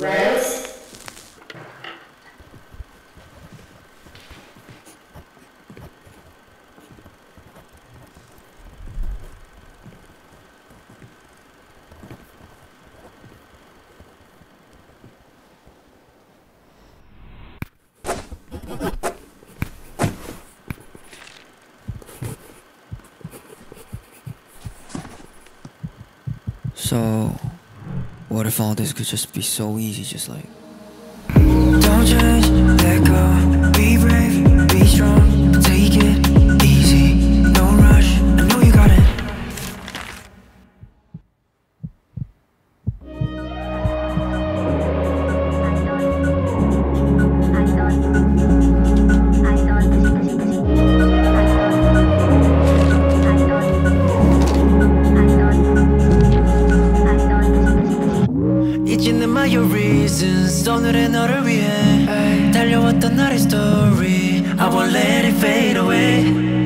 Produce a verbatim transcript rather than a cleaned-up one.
Rose? So, what if all this could just be so easy, just like don't change, let go, be brave, be strong, take it easy, no rush, I know you got it. Your reasons 오늘의 너를 위해 달려왔던 나의 story I won't let it fade away